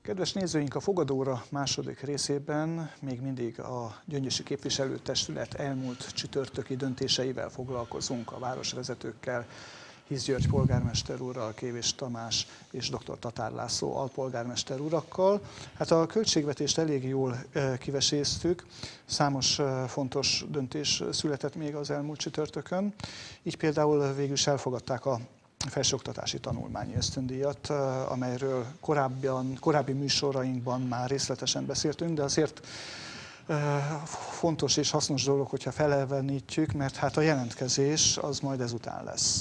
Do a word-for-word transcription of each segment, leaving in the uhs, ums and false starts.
Kedves nézőink, a Fogadóra második részében még mindig a Gyöngyösi Képviselőtestület elmúlt csütörtöki döntéseivel foglalkozunk, a városvezetőkkel, Hisz György polgármester úrral, Kévés Tamás és dr. Tatár László alpolgármester urakkal. Hát a költségvetést elég jól kiveséztük, számos fontos döntés született még az elmúlt csütörtökön. Így például végül is elfogadták a felsőoktatási tanulmányi ösztöndíjat, amelyről korábban, korábbi műsorainkban már részletesen beszéltünk, de azért fontos és hasznos dolog, hogyha felelvenítjük, mert hát a jelentkezés az majd ezután lesz.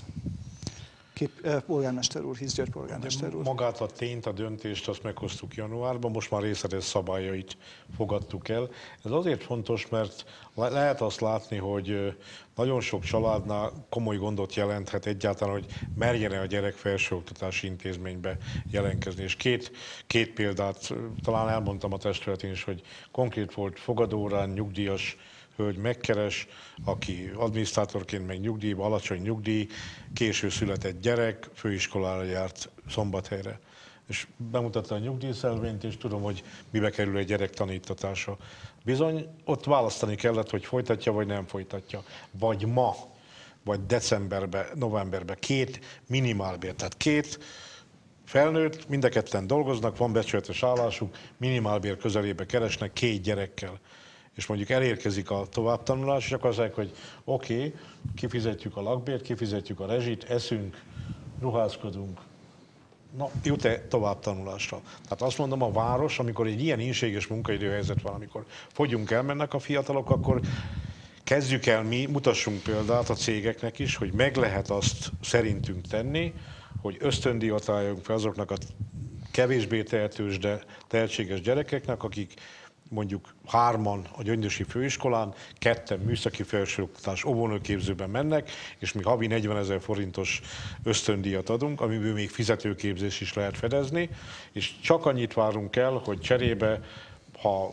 Kép, polgármester úr, Hisz György polgármester úr. Magát a tényt, a döntést azt meghoztuk januárban, most már részletes szabályait fogadtuk el. Ez azért fontos, mert lehet azt látni, hogy nagyon sok családnál komoly gondot jelenthet egyáltalán, hogy merjen-e a gyerek felsőoktatási intézménybe jelentkezni. És két, két példát talán elmondtam a testületén is, hogy konkrét volt fogadórán nyugdíjas hölgy megkeres, aki adminisztrátorként meg nyugdíjba, alacsony nyugdíj, késő született gyerek, főiskolára járt Szombathelyre. És bemutatta a nyugdíjszelvényt, és tudom, hogy mibe kerül egy gyerek tanítatása. Bizony, ott választani kellett, hogy folytatja, vagy nem folytatja. Vagy ma, vagy decemberben, novemberben két minimálbér, tehát két felnőtt, mind a ketten dolgoznak, van becsületes állásuk, minimálbér közelébe keresnek két gyerekkel. És mondjuk elérkezik a továbbtanulás, és akkor azt mondják, hogy oké, okay, kifizetjük a lakbért, kifizetjük a rezsit, eszünk, ruházkodunk, na, jut-e továbbtanulásra? Tehát azt mondom, a város, amikor egy ilyen ínséges munkaidőhelyzet van, amikor fogyunk el, mennek a fiatalok, akkor kezdjük el mi, mutassunk példát a cégeknek is, hogy meg lehet azt szerintünk tenni, hogy ösztöndíjat álljunk fel azoknak a kevésbé tehetős, de tehetséges gyerekeknek, akik mondjuk hárman a Gyöngyösi Főiskolán, ketten műszaki felsőoktatás óvónőképzőben mennek, és mi havi negyvenezer forintos ösztöndíjat adunk, amiből még fizetőképzés is lehet fedezni, és csak annyit várunk el, hogy cserébe, ha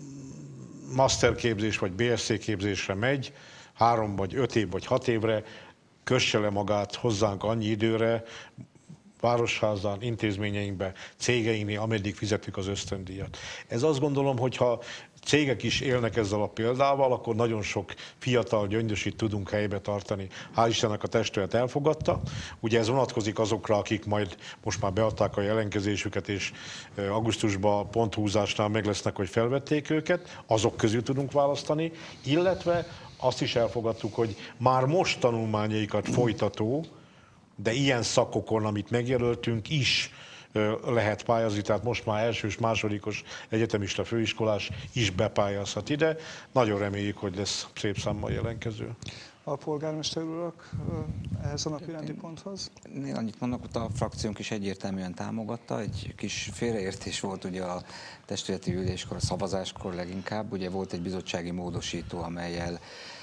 masterképzés vagy bé es cé képzésre megy, három vagy öt év vagy hat évre, kösse le magát hozzánk annyi időre, városházán, intézményeinkben, cégeinknél, ameddig fizetjük az ösztöndíjat. Ez azt gondolom, hogy ha cégek is élnek ezzel a példával, akkor nagyon sok fiatal gyöngyösit tudunk helybe tartani. Hál' Istennek a testület elfogadta. Ugye ez vonatkozik azokra, akik majd most már beadták a jelentkezésüket, és augusztusban ponthúzásnál meg lesznek, hogy felvették őket, azok közül tudunk választani, illetve azt is elfogadtuk, hogy már most tanulmányaikat folytató, de ilyen szakokon, amit megjelöltünk, is lehet pályázni, tehát most már elsős, másodikos egyetemista főiskolás is bepályázhat ide. Nagyon reméljük, hogy lesz szép számmal jelentkező. A polgármester urak ehhez a napirendi ponthoz? Én annyit mondok, hogy a frakciónk is egyértelműen támogatta. Egy kis félreértés volt ugye a testületi üléskor, a szavazáskor leginkább. Ugye volt egy bizottsági módosító, amellyel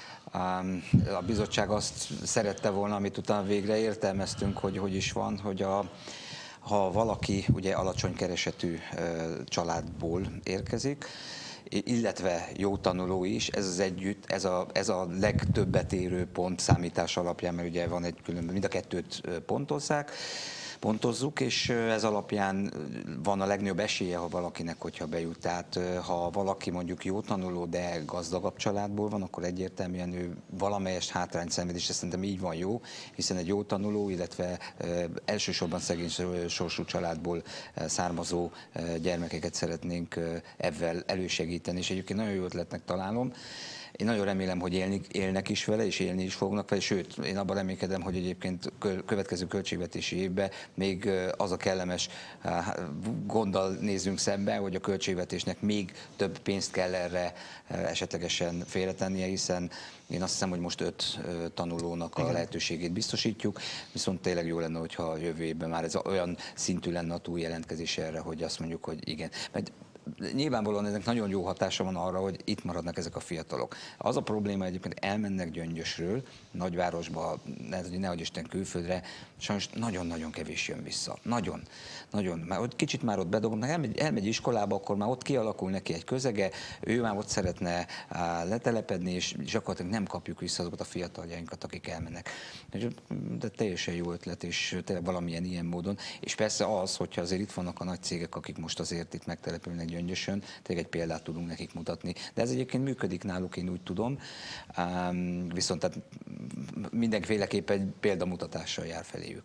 a bizottság azt szerette volna, amit utána végre értelmeztünk, hogy hogy is van, hogy a, ha valaki ugye alacsony keresetű családból érkezik, illetve jó tanuló is, ez az együtt, ez a, ez a legtöbbet érő pont számítás alapján, mert ugye van egy különböző, mind a kettőt pontozzák, pontozzuk, és ez alapján van a legnagyobb esélye, ha valakinek, hogyha bejut. Tehát ha valaki mondjuk jó tanuló, de gazdagabb családból van, akkor egyértelműen ő valamelyest hátrányt szenved, és ez szerintem így van jó, hiszen egy jó tanuló, illetve elsősorban szegény sorsú családból származó gyermekeket szeretnénk ebben elősegíteni, és egyébként nagyon jó ötletnek találom. Én nagyon remélem, hogy élni, élnek is vele, és élni is fognak vele, sőt, én abban reménykedem, hogy egyébként következő költségvetési évben még az a kellemes gonddal nézzünk szembe, hogy a költségvetésnek még több pénzt kell erre esetlegesen félretennie, hiszen én azt hiszem, hogy most öt tanulónak a Igen. lehetőségét biztosítjuk, viszont tényleg jó lenne, hogyha a jövő évben már ez olyan szintű lenne a túljelentkezés erre, hogy azt mondjuk, hogy igen. Mert nyilvánvalóan ennek nagyon jó hatása van arra, hogy itt maradnak ezek a fiatalok. Az a probléma egyébként, elmennek Gyöngyösről, nagyvárosba, nehogy Isten külföldre, sajnos nagyon-nagyon kevés jön vissza. Nagyon, nagyon. Már ott kicsit már ott bedobnak, elmegy, elmegy iskolába, akkor már ott kialakul neki egy közege, ő már ott szeretne á, letelepedni, és gyakorlatilag nem kapjuk vissza azokat a fiataljainkat, akik elmennek. De teljesen jó ötlet, és tényleg valamilyen ilyen módon. És persze az, hogyha azért itt vannak a nagy cégek, akik most azért itt megtelepülnek Gyöngyösön, tényleg egy példát tudunk nekik mutatni. De ez egyébként működik náluk, én úgy tudom. Um, viszont tehát mindenféleképpen egy példamutatással jár feléjük.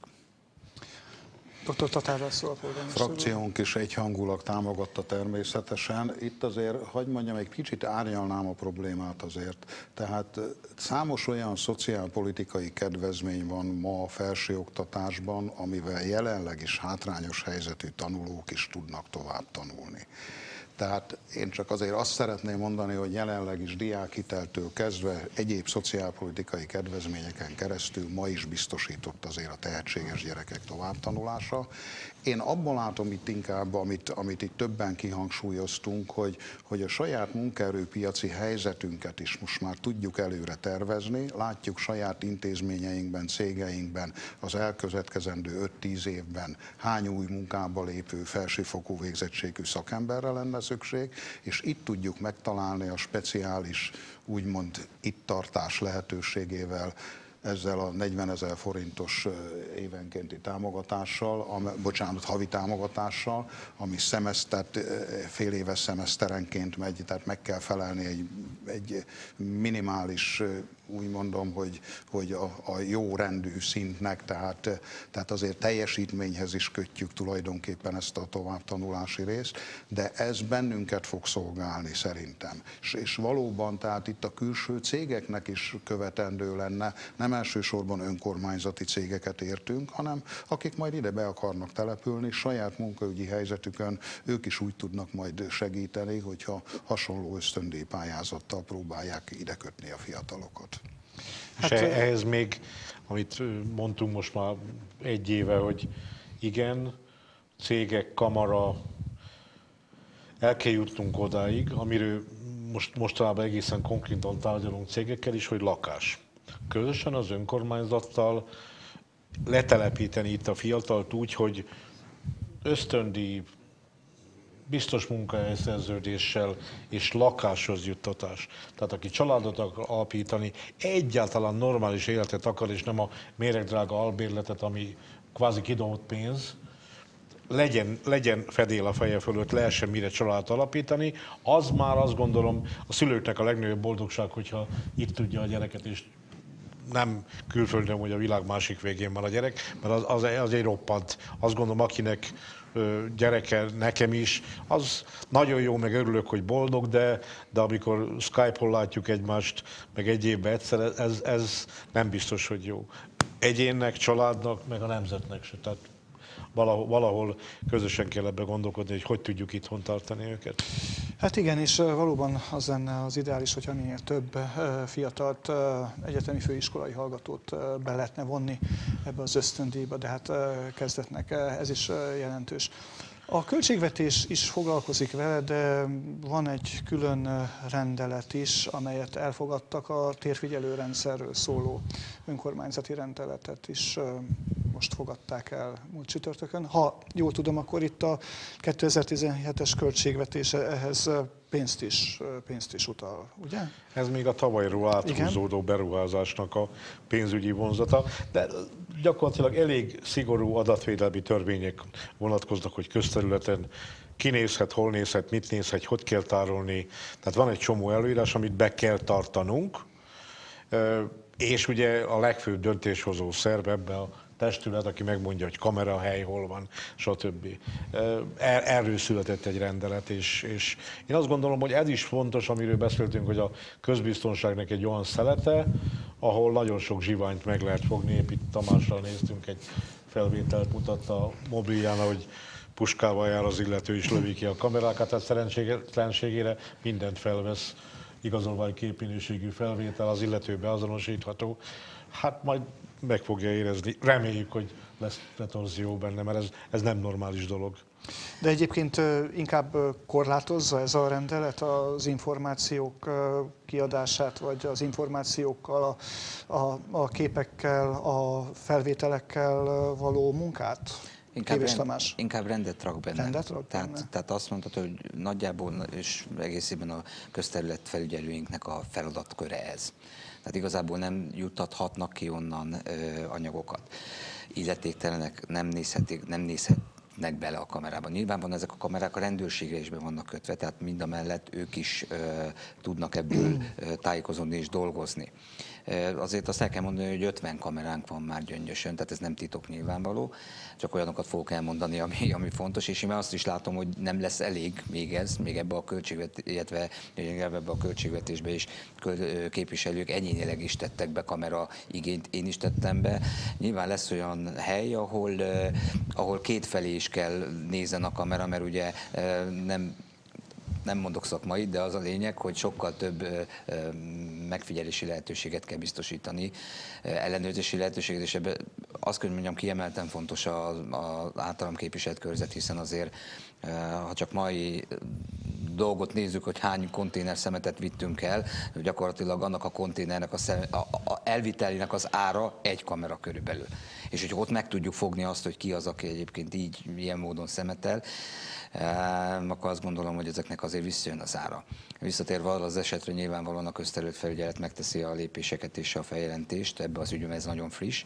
doktor Tatárral szól a polgármester úr. Frakciónk is egyhangulag támogatta természetesen. Itt azért, hogy mondjam, egy kicsit árnyalnám a problémát azért. Tehát számos olyan szociálpolitikai kedvezmény van ma a felsőoktatásban, amivel jelenleg is hátrányos helyzetű tanulók is tudnak tovább tanulni. Tehát én csak azért azt szeretném mondani, hogy jelenleg is diákhiteltől kezdve egyéb szociálpolitikai kedvezményeken keresztül ma is biztosított azért a tehetséges gyerekek továbbtanulása. Én abban látom itt inkább, amit, amit itt többen kihangsúlyoztunk, hogy, hogy a saját munkaerőpiaci helyzetünket is most már tudjuk előre tervezni, látjuk saját intézményeinkben, cégeinkben az elkövetkezendő öt-tíz évben hány új munkába lépő felsőfokú végzettségű szakemberre lenne szükség, és itt tudjuk megtalálni a speciális, úgymond itt tartás lehetőségével, ezzel a negyvenezer forintos évenkénti támogatással, am, bocsánat, havi támogatással, ami szemesztert, fél éves szemeszterenként megy, tehát meg kell felelni egy, egy minimális, úgy mondom, hogy, hogy a, a jó rendű szintnek, tehát, tehát azért teljesítményhez is kötjük tulajdonképpen ezt a továbbtanulási részt, de ez bennünket fog szolgálni szerintem. És, és valóban, tehát itt a külső cégeknek is követendő lenne, nem elsősorban önkormányzati cégeket értünk, hanem akik majd ide be akarnak települni, saját munkaügyi helyzetükön ők is úgy tudnak majd segíteni, hogyha hasonló ösztöndíjpályázattal próbálják ide kötni a fiatalokat. Hát, és ehhez még, amit mondtunk most már egy éve, hogy igen, cégek, kamara, el kell jutnunk odáig, amiről most, mostanában egészen konkrétan tárgyalunk cégekkel is, hogy lakás. Közösen az önkormányzattal letelepíteni itt a fiatalt úgy, hogy ösztöndíj, biztos munkahelyszerződéssel és lakáshoz juttatás. Tehát aki családot akar alapítani, egyáltalán normális életet akar, és nem a méregdrága albérletet, ami kvázi kidobott pénz, legyen, legyen fedél a feje fölött, lehessen mire családot alapítani, az már azt gondolom a szülőknek a legnagyobb boldogság, hogyha itt tudja a gyereket, és nem külföldön, hogy a világ másik végén van a gyerek, mert az, az, az egy roppant. Azt gondolom, akinek gyereke, nekem is, az nagyon jó, meg örülök, hogy boldog, de, de amikor Skype-on látjuk egymást, meg egy évben egyszer, ez, ez nem biztos, hogy jó. Egyénnek, családnak, meg a nemzetnek se. Tehát valahol, valahol közösen kell ebbe gondolkodni, hogy hogy tudjuk itthon tartani őket. Hát igen, és valóban az lenne az ideális, hogyha minél több fiatalt, egyetemi főiskolai hallgatót be lehetne vonni ebbe az ösztöndíjba, de hát kezdetnek ez is jelentős. A költségvetés is foglalkozik vele, de van egy külön rendelet is, amelyet elfogadtak, a térfigyelőrendszerről szóló önkormányzati rendeletet is most fogadták el múlt csütörtökön. Ha jól tudom, akkor itt a kétezer-tizenhetes költségvetése ehhez pénzt is, pénzt is utal, ugye? Ez még a tavalyról áthúzódó beruházásnak a pénzügyi vonzata, de gyakorlatilag elég szigorú adatvédelmi törvények vonatkoznak, hogy közterületen ki nézhet, hol nézhet, mit nézhet, hogy kell tárolni. Tehát van egy csomó előírás, amit be kell tartanunk, és ugye a legfőbb döntéshozó szerv ebbe a testület, aki megmondja, hogy kamerahely hol van, stb. Erről született egy rendelet, és, és én azt gondolom, hogy ez is fontos, amiről beszéltünk, hogy a közbiztonságnak egy olyan szelete, ahol nagyon sok zsiványt meg lehet fogni. Épp itt Tamással néztünk, egy felvételt mutatta a mobilján, hogy puskával jár az illető, és lövi ki a kamerákat, tehát szerencsétlenségére mindent felvesz, igazolvány képminőségű felvétel, az illető beazonosítható. Hát majd meg fogja érezni. Reméljük, hogy lesz retorzió benne, mert ez, ez nem normális dolog. De egyébként inkább korlátozza ez a rendelet az információk kiadását, vagy az információkkal, a, a, a képekkel, a felvételekkel való munkát? Inkább, rend, inkább rendet rak benne. Rendet rak tehát, benne. tehát azt mondtad, hogy nagyjából és egészében a közterület felügyelőinknek a feladatköre ez. Tehát igazából nem juttathatnak ki onnan ö, anyagokat. Illetéktelenek nem nézhetik, nem nézhetnek bele a kamerában. Nyilvánvalóan ezek a kamerák a rendőrségre is be vannak kötve, tehát mind a mellett ők is ö, tudnak ebből ö, tájékozódni és dolgozni. Azért azt el kell mondani, hogy ötven kameránk van már Gyöngyösön, tehát ez nem titok nyilvánvaló, csak olyanokat fogok elmondani, ami, ami fontos, és én azt is látom, hogy nem lesz elég még ez, még ebbe a, költségvet, illetve, ebbe a költségvetésbe is képviselők egyénileg is tettek be kamera igényt, én is tettem be. Nyilván lesz olyan hely, ahol, ahol kétfelé is kell nézzen a kamera, mert ugye nem nem mondok szakmait, de az a lényeg, hogy sokkal több megfigyelési lehetőséget kell biztosítani, ellenőrzési lehetőséget, és ebben azt kell mondjam, kiemelten fontos az általam képviselt körzet, hiszen azért, ha csak mai dolgot nézzük, hogy hány konténer szemetet vittünk el, gyakorlatilag annak a konténernek a, szem, a, a elvitelének az ára egy kamera körülbelül. És hogy ott meg tudjuk fogni azt, hogy ki az, aki egyébként így, ilyen módon szemetel, akkor azt gondolom, hogy ezeknek azért visszajön az ára. Visszatérve arra az esetre, nyilvánvalóan a közterületfelügyelet megteszi a lépéseket és a feljelentést, ebbe az ügyben ez nagyon friss.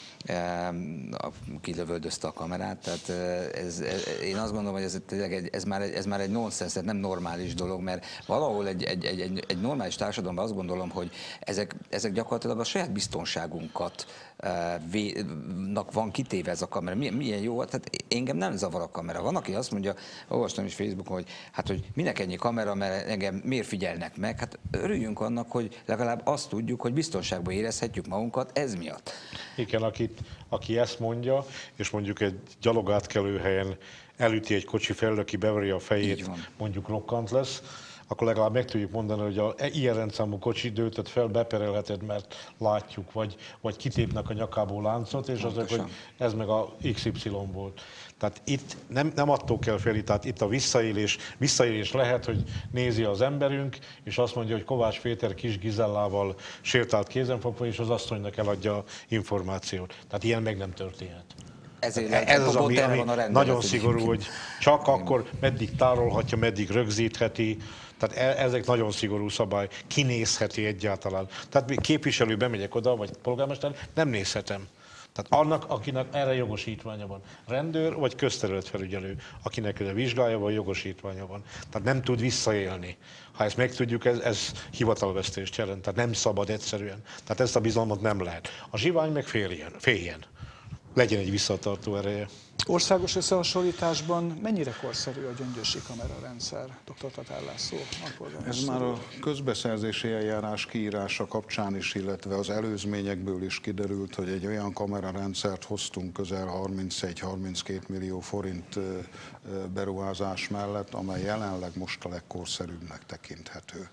Kilövöldözte a kamerát, tehát ez, ez, én azt gondolom, hogy ez, egy, ez, már, egy, ez már egy nonsens, tehát nem normális dolog, mert valahol egy, egy, egy, egy normális társadalomban azt gondolom, hogy ezek, ezek gyakorlatilag a saját biztonságunkat nak van kitéve ez a kamera. Milyen, milyen jó, tehát engem nem zavar a kamera. Van, aki azt mondja, olvastam is Facebookon, hogy hát, hogy minek ennyi kamera, mert engem miért figyelnek meg? Hát örüljünk annak, hogy legalább azt tudjuk, hogy biztonságban érezhetjük magunkat ez miatt. Igen, akit, aki ezt mondja, és mondjuk egy gyalogátkelő helyen elüti egy kocsi fel, aki beveri a fejét, mondjuk rokkant lesz, akkor legalább meg tudjuk mondani, hogy a ilyen rendszámú kocsi dőtött fel, beperelheted, mert látjuk, vagy, vagy kitépnek a nyakából láncot, és azért, hogy ez meg a iksz ipszilon volt. Tehát itt nem, nem attól kell félni, tehát itt a visszaélés, visszaélés lehet, hogy nézi az emberünk, és azt mondja, hogy Kovács Péter kis Gizellával sétált kézenfogva, és az asszonynak eladja információt. Tehát ilyen meg nem történhet. Ezért ez az, ami, ami nagyon szigorú, hogy csak akkor meddig tárolhatja, meddig rögzítheti. Tehát ezek nagyon szigorú szabály. Kinézheti egyáltalán. Tehát képviselő bemegyek oda, vagy polgármester, nem nézhetem. Tehát annak, akinek erre jogosítványa van. Rendőr vagy közterületfelügyelő, akinek erre vizsgálja vagy jogosítványa van. Tehát nem tud visszaélni. Ha ezt megtudjuk, ez, ez hivatalvesztést jelent. Tehát nem szabad egyszerűen. Tehát ezt a bizalmat nem lehet. A zsivány meg féljen. féljen. Legyen egy visszatartó ereje. Országos összehasonlításban mennyire korszerű a gyöngyösi kamerarendszer, doktor Tatár László? Ez már a közbeszerzési eljárás kiírása kapcsán is, illetve az előzményekből is kiderült, hogy egy olyan kamerarendszert hoztunk közel harmincegy-harminckét millió forint beruházás mellett, amely jelenleg most a legkorszerűbbnek tekinthető.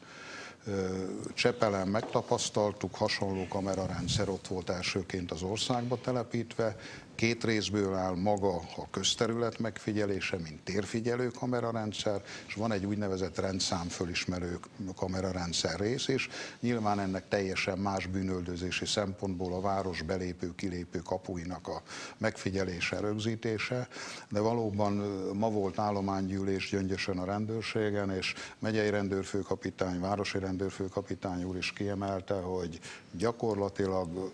Csepelen megtapasztaltuk, hasonló kamerarendszer ott volt elsőként az országba telepítve, két részből áll maga a közterület megfigyelése, mint térfigyelő kamerarendszer, és van egy úgynevezett rendszám fölismerő kamerarendszer rész is. Nyilván ennek teljesen más bűnöldözési szempontból a város belépő-kilépő kapuinak a megfigyelése, rögzítése, de valóban ma volt állománygyűlés Gyöngyösön a rendőrségen, és megyei rendőrfőkapitány, városi rendőrfőkapitány úr is kiemelte, hogy gyakorlatilag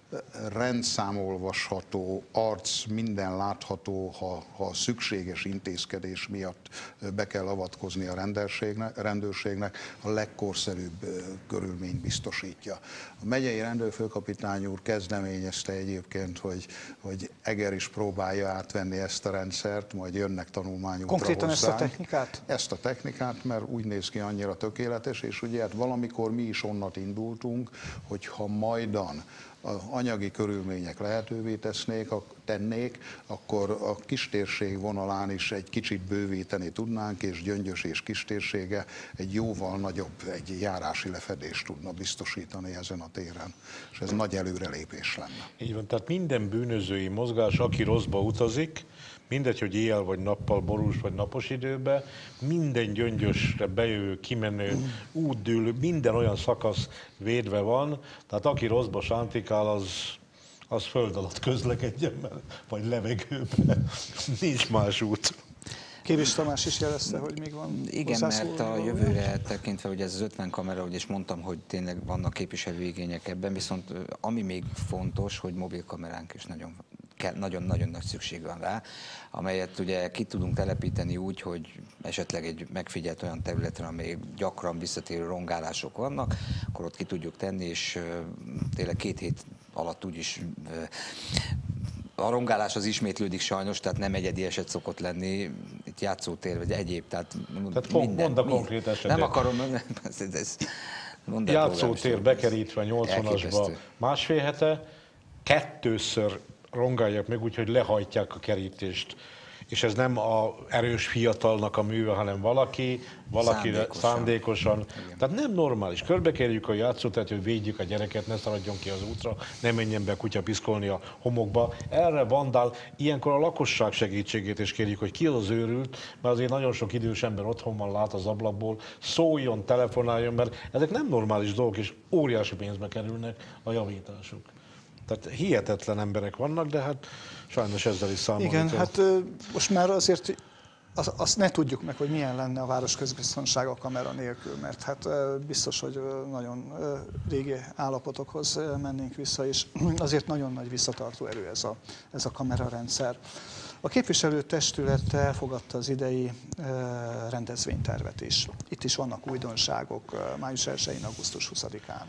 rendszámolvasható, arc, minden látható, ha, ha szükséges intézkedés miatt be kell avatkozni a rendőrségnek, rendőrségnek, a legkorszerűbb körülményt biztosítja. A megyei rendőrfőkapitány úr kezdeményezte egyébként, hogy, hogy Eger is próbálja átvenni ezt a rendszert, majd jönnek tanulmányútra konkrétan hozzánk. ezt a technikát? Ezt a technikát, mert úgy néz ki annyira tökéletes, és ugye hát valamikor mi is onnat indultunk, hogy ha majdan az anyagi körülmények lehetővé tesznék, tennék, akkor a kistérség vonalán is egy kicsit bővíteni tudnánk, és Gyöngyös és kistérsége egy jóval nagyobb, egy járási lefedést tudna biztosítani ezen a téren, és ez nagy előrelépés lenne. Így van, tehát minden bűnözői mozgás, aki rosszba utazik, mindegy, hogy éjjel vagy nappal, borús vagy napos időben, minden Gyöngyösre bejövő, kimenő, útdűlő, minden olyan szakasz védve van, tehát aki rosszba sántikál, az, az föld alatt közlekedjen, vagy levegőben, nincs más út. Kévis Tamás is jelezte, hogy még van. Igen, mert a jövőre tekintve, hogy ez az ötven kamera, ugye is mondtam, hogy tényleg vannak képviselőigények ebben, viszont ami még fontos, hogy mobilkameránk is nagyon nagyon-nagyon nagy szükség van rá, amelyet ugye ki tudunk telepíteni úgy, hogy esetleg egy megfigyelt olyan területen, amely gyakran visszatérő rongálások vannak, akkor ott ki tudjuk tenni, és tényleg két hét alatt úgyis a rongálás az ismétlődik sajnos, tehát nem egyedi eset szokott lenni, itt játszótér vagy egyéb, tehát, tehát minden. Mondd a konkrét esetet. Nem akarom, ez, ez, játszótér bekerítve nyolcvanasba másfél hete, kettőször rongálják meg, úgyhogy lehajtják a kerítést. És ez nem a erős fiatalnak a műve, hanem valaki, valaki szándékosan. szándékosan. Tehát nem normális. Körbekerjük a játszóteret, hogy védjük a gyereket, ne szaladjon ki az útra, ne menjen be a kutya piszkolni a homokba. Erre vandál, ilyenkor a lakosság segítségét is kérjük, hogy ki az őrült, mert azért nagyon sok idős ember otthon van, lát az ablakból, szóljon, telefonáljon, mert ezek nem normális dolgok, és óriási pénzbe kerülnek a javításuk. Tehát hihetetlen emberek vannak, de hát sajnos ezzel is számolni. Igen, kell. Hát most már azért azt, azt ne tudjuk meg, hogy milyen lenne a város közbiztonsága a kamera nélkül, mert hát biztos, hogy nagyon régi állapotokhoz mennénk vissza, és azért nagyon nagy visszatartó erő ez a, ez a kamerarendszer. A képviselőtestület elfogadta az idei rendezvénytervet is. Itt is vannak újdonságok május elsején, augusztus huszadikán.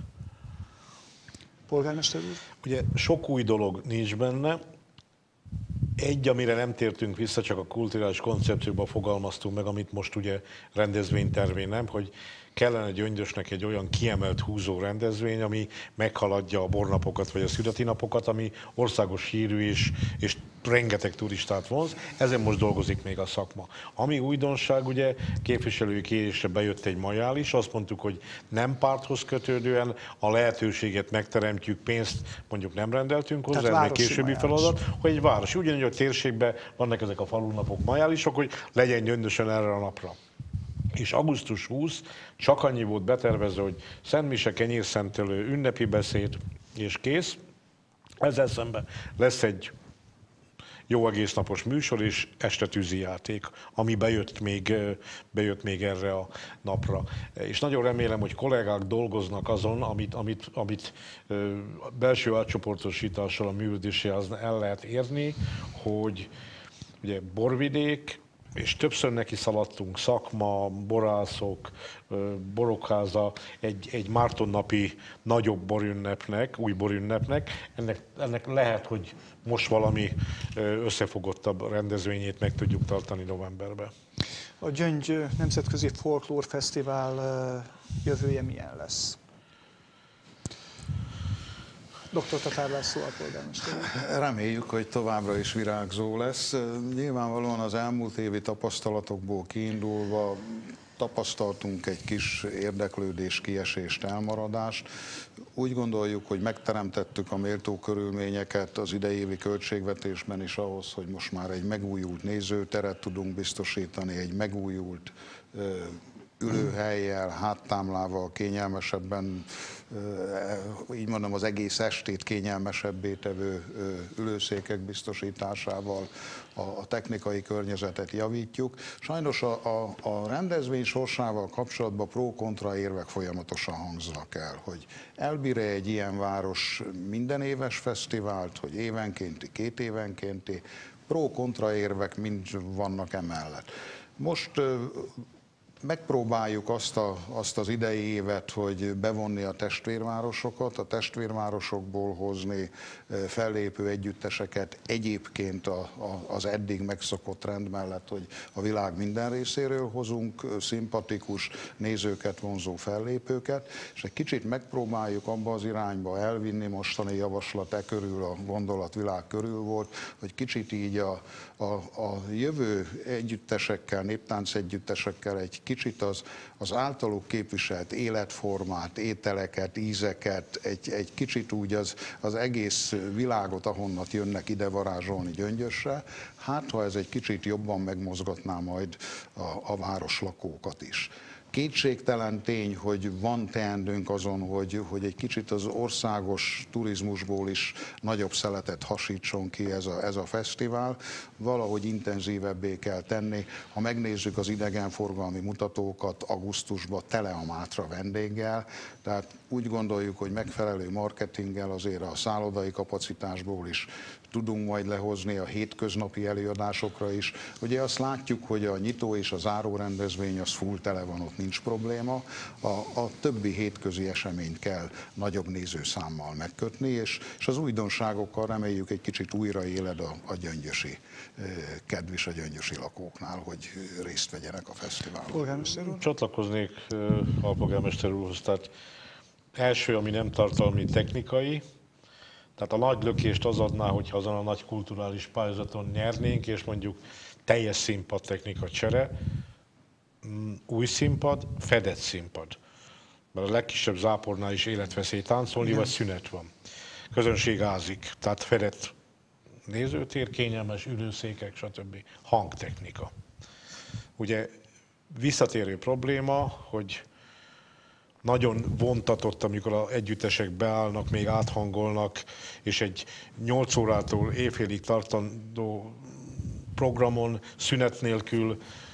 Polgármester úr? Ugye sok új dolog nincs benne. Egy, amire nem tértünk vissza, csak a kulturális koncepcióban fogalmaztunk meg, amit most ugye rendezvénytervén nem, hogy kellene Gyöngyösnek egy olyan kiemelt húzó rendezvény, ami meghaladja a bornapokat vagy a születinapokat, ami országos hírű és, és rengeteg turistát vonz. Ezen most dolgozik még a szakma. Ami újdonság, ugye képviselői kérésre bejött egy majál is, azt mondtuk, hogy nem párthoz kötődően a lehetőséget megteremtjük, pénzt mondjuk nem rendeltünk hozzá, ez meg későbbi feladat, hogy egy városi, ugyanígy a térségben vannak ezek a falunapok majálisok, hogy legyen Gyöngyösen erre a napra. És augusztus huszadikán csak annyi volt betervezve, hogy szentmise, kenyérszentelő, ünnepi beszéd, és kész. Ezzel szemben lesz egy jó egész napos műsor és este tűzijáték, ami bejött még, bejött még erre a napra. És nagyon remélem, hogy kollégák dolgoznak azon, amit, amit, amit belső átcsoportosítással a művődéséhez el lehet érni, hogy ugye borvidék, és többször neki szaladtunk, szakma, borászok, borokháza, egy, egy Mártonnapi nagyobb borünnepnek, új borünnepnek. Ennek, ennek lehet, hogy most valami összefogottabb rendezvényét meg tudjuk tartani novemberben. A Gyöngy Nemzetközi Folklór Fesztivál jövője milyen lesz? doktor Tatár László, a polgármester. Reméljük, hogy továbbra is virágzó lesz. Nyilvánvalóan az elmúlt évi tapasztalatokból kiindulva tapasztaltunk egy kis érdeklődés, kiesést, elmaradást. Úgy gondoljuk, hogy megteremtettük a méltó körülményeket az idei költségvetésben is ahhoz, hogy most már egy megújult nézőteret tudunk biztosítani, egy megújult ülőhellyel, háttámlával, kényelmesebben, így mondom, az egész estét kényelmesebbé tevő ülőszékek biztosításával a technikai környezetet javítjuk. Sajnos a, a, a rendezvény sorsával kapcsolatban pro-kontra érvek folyamatosan hangzanak el, hogy elbír-e egy ilyen város minden éves fesztivált, hogy évenkénti, két évenkénti, pro-kontra érvek mind vannak emellett. Most megpróbáljuk azt, a, azt az idei évet, hogy bevonni a testvérvárosokat, a testvérvárosokból hozni fellépő együtteseket egyébként a, a, az eddig megszokott trend mellett, hogy a világ minden részéről hozunk szimpatikus, nézőket vonzó fellépőket, és egy kicsit megpróbáljuk abba az irányba elvinni, mostani javaslat e körül, a gondolatvilág körül volt, hogy kicsit így a, a, a jövő együttesekkel, néptánc együttesekkel egy kicsit az, az általuk képviselt életformát, ételeket, ízeket, egy, egy kicsit úgy az, az egész világot, ahonnat jönnek ide varázsolni Gyöngyösre, hát ha ez egy kicsit jobban megmozgatná majd a, a városlakókat is. Kétségtelen tény, hogy van teendőnk azon, hogy, hogy egy kicsit az országos turizmusból is nagyobb szeletet hasítson ki ez a, ez a fesztivál. Valahogy intenzívebbé kell tenni. Ha megnézzük az idegenforgalmi mutatókat, augusztusban tele a Mátra vendéggel, tehát úgy gondoljuk, hogy megfelelő marketinggel azért a szállodai kapacitásból is tudunk majd lehozni a hétköznapi előadásokra is. Ugye azt látjuk, hogy a nyitó és a záró rendezvény az full tele van, ott nincs probléma. A, a többi hétközi eseményt kell nagyobb nézőszámmal megkötni, és, és az újdonságokkal reméljük egy kicsit újra éled a, a gyöngyösi kedv és a gyöngyösi lakóknál, hogy részt vegyenek a fesztiválon. Polgármester úr? Csatlakoznék a polgármester úrhoz, tehát első, ami nem tartalmi, technikai. Tehát a nagy lökést az adná, hogyha azon a nagy kulturális pályázaton nyernénk, és mondjuk teljes színpad technika csere, új színpad, fedett színpad. Mert a legkisebb zápornál is életveszély táncolni, vagy szünet van. Közönség ázik, tehát fedett nézőtér, kényelmes ülőszékek, stb. Hangtechnika. Ugye visszatérő probléma, hogy nagyon vontatott, amikor az együttesek beállnak, még áthangolnak, és egy nyolc órától éjfélig tartandó programon, szünet nélkül,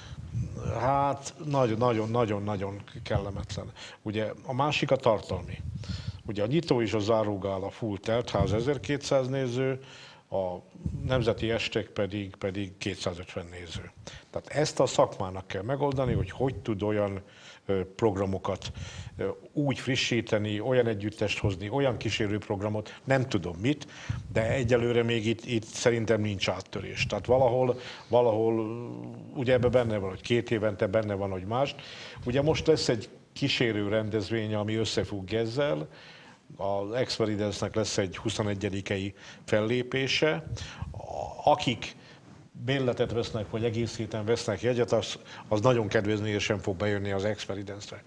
hát nagyon-nagyon-nagyon kellemetlen. Ugye a másik a tartalmi. Ugye a nyitó és a zárógála full teltház ezerkétszáz néző, a nemzeti estek pedig, pedig kétszázötven néző. Tehát ezt a szakmának kell megoldani, hogy hogy tud olyan programokat úgy frissíteni, olyan együttest hozni, olyan kísérőprogramot, nem tudom mit, de egyelőre még itt, itt szerintem nincs áttörés. Tehát valahol, valahol ugye ebben benne van, hogy két évente benne van, hogy más. Ugye most lesz egy kísérő rendezvény, ami összefügg ezzel, az Experience-nek lesz egy huszonegyedikei fellépése. Akik bérletet vesznek, vagy egész héten vesznek jegyet, az, az nagyon kedvezményesen fog bejönni az Experience-re.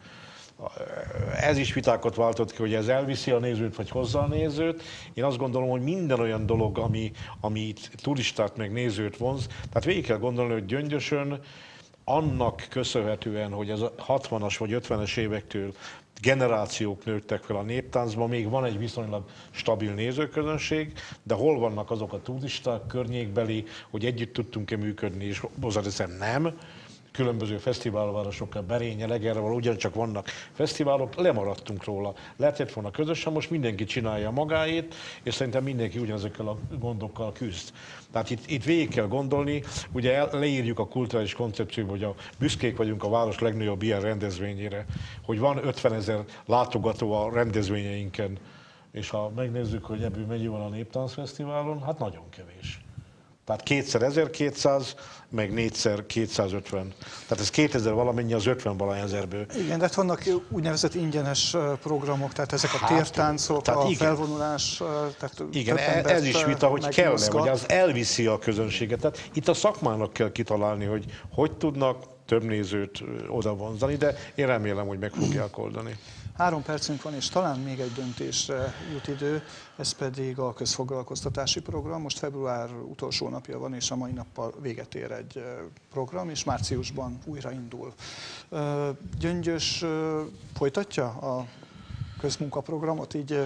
Ez is vitákat váltott ki, hogy ez elviszi a nézőt, vagy hozza a nézőt. Én azt gondolom, hogy minden olyan dolog, ami, ami turistát meg nézőt vonz, tehát végig kell gondolni, hogy Gyöngyösön annak köszönhetően, hogy ez a hatvanas vagy ötvenes évektől generációk nőttek fel a néptáncban, még van egy viszonylag stabil nézőközönség, de hol vannak azok a turisták környékbeli, hogy együtt tudtunk-e működni, és hozzáteszem nem. Különböző fesztiválvárosokkal, Berénye, Egerrel, ugyancsak vannak fesztiválok, lemaradtunk róla. Lehetett volna közösen, most mindenki csinálja magáét, és szerintem mindenki ugyanezekkel a gondokkal küzd. Tehát itt, itt végig kell gondolni, ugye leírjuk a kulturális koncepcióba, hogy a, büszkék vagyunk a város legnagyobb ilyen rendezvényére, hogy van ötvenezer látogató a rendezvényeinken, és ha megnézzük, hogy ebből mennyi van a Néptáncfesztiválon, hát nagyon kevés. Tehát kétszer ezerkétszáz, meg négyszer kétszázötven. Tehát ez kétezer valamennyi az ötven valahány ezerből. Igen, de hát vannak úgynevezett ingyenes programok, tehát ezek a Hát, tértáncok, tehát a igen. felvonulás. Tehát Igen, több ez embert is vita, hogy kell, megmozgat. hogy az elviszi a közönséget. Tehát itt a szakmának kell kitalálni, hogy hogy tudnak több nézőt oda vonzani, de én remélem, hogy meg fogják oldani. Három percünk van, és talán még egy döntésre jut idő, ez pedig a közfoglalkoztatási program. Most február utolsó napja van, és a mai nappal véget ér egy program, és márciusban újraindul. Gyöngyös folytatja a közmunkaprogramot, így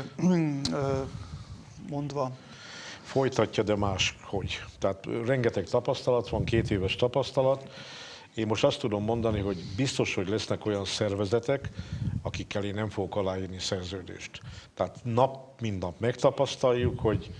mondva? Folytatja, de máshogy. Tehát rengeteg tapasztalat van, két éves tapasztalat. Én most azt tudom mondani, hogy biztos, hogy lesznek olyan szervezetek, akikkel én nem fogok aláírni szerződést. Tehát nap, mint nap megtapasztaljuk, hogy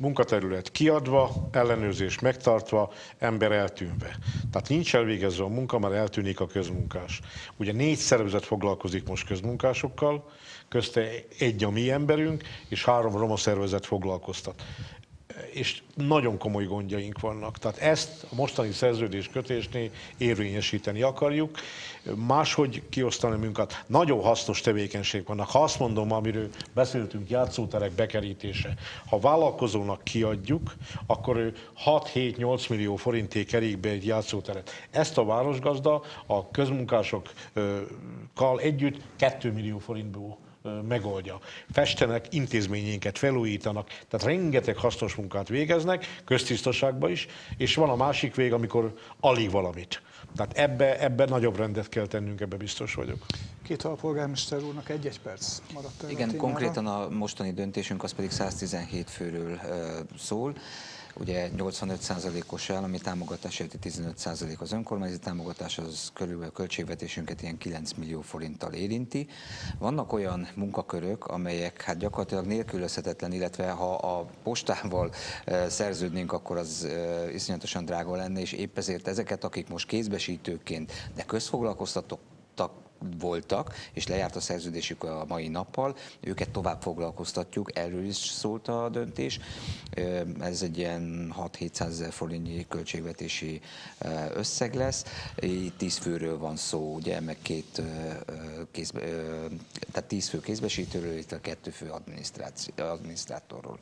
munkaterület kiadva, ellenőrzés megtartva, ember eltűnve. Tehát nincs elvégezve a munka, már eltűnik a közmunkás. Ugye négy szervezet foglalkozik most közmunkásokkal, közte egy a mi emberünk, és három roma szervezet foglalkoztat. És nagyon komoly gondjaink vannak. Tehát ezt a mostani szerződéskötésnél érvényesíteni akarjuk, máshogy kiosztani a munkát. Nagyon hasznos tevékenység vannak. Ha azt mondom, amiről beszéltünk, játszóterek bekerítése, ha vállalkozónak kiadjuk, akkor ő hat-hét-nyolc millió forinté kerik be egy játszóteret. Ezt a városgazda a közmunkásokkal együtt két millió forintból megoldja. Festenek, intézményénket felújítanak, tehát rengeteg hasznos munkát végeznek, köztisztaságban is, és van a másik vég, amikor alig valamit. Tehát ebbe, ebbe nagyobb rendet kell tennünk, ebbe biztos vagyok. Két alpolgármester úrnak egy-egy perc maradt el. Igen, konkrétan a mostani döntésünk az pedig száztizenhét főről szól. Ugye nyolcvanöt százalékos állami támogatás, illetve tizenöt százalék az önkormányzati támogatás, az körülbelül költségvetésünket ilyen kilenc millió forinttal érinti. Vannak olyan munkakörök, amelyek hát gyakorlatilag nélkülözhetetlen, illetve ha a postával szerződnénk, akkor az iszonyatosan drága lenne, és épp ezért ezeket, akik most kézbesítőként, de közfoglalkoztatottak voltak, és lejárt a szerződésük a mai nappal, őket tovább foglalkoztatjuk, erről is szólt a döntés. Ez egy ilyen hat-hétszázezer forintnyi költségvetési összeg lesz. Itt tíz főről van szó, ugye, meg két kéz, tehát tíz fő kézbesítőről, itt a kettő fő adminisztrátorról.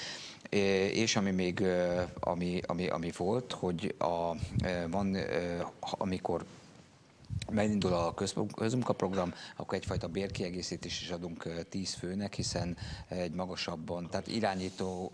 És ami még ami, ami, ami volt, hogy a, van, amikor megindul a közmunkaprogram, akkor egyfajta bérkiegészítést is adunk tíz főnek, hiszen egy magasabban, tehát irányító,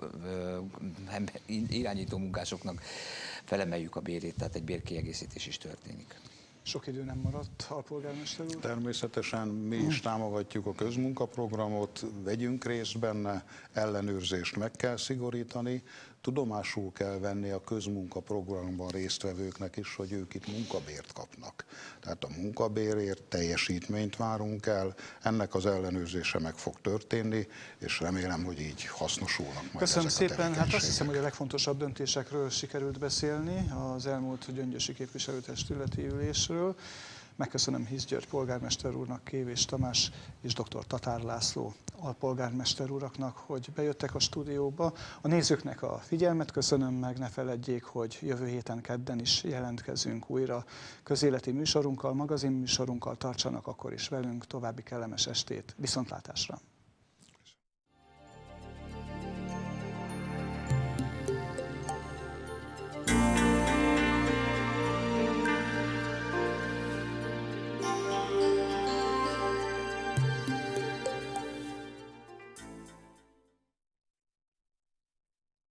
irányító munkásoknak felemeljük a bérét, tehát egy bérkiegészítés is történik. Sok idő nem maradt, alpolgármester úr. Természetesen mi is támogatjuk a közmunkaprogramot, vegyünk részt benne, ellenőrzést meg kell szigorítani, tudomásul kell venni a közmunkaprogramban résztvevőknek is, hogy ők itt munkabért kapnak. Tehát a munkabérért teljesítményt várunk el, ennek az ellenőrzése meg fog történni, és remélem, hogy így hasznosulnak majd Köszönöm ezek szépen, a hát azt hiszem, hogy a legfontosabb döntésekről sikerült beszélni az elmúlt gyöngyösi képviselőtestületi ülésről. Megköszönöm Hisz György polgármester úrnak, Kévés Tamás és dr. Tatár László alpolgármester uraknak, hogy bejöttek a stúdióba. A nézőknek a figyelmet köszönöm, meg ne feledjék, hogy jövő héten kedden is jelentkezünk újra közéleti műsorunkkal, magazinműsorunkkal, tartsanak akkor is velünk, további kellemes estét, viszontlátásra!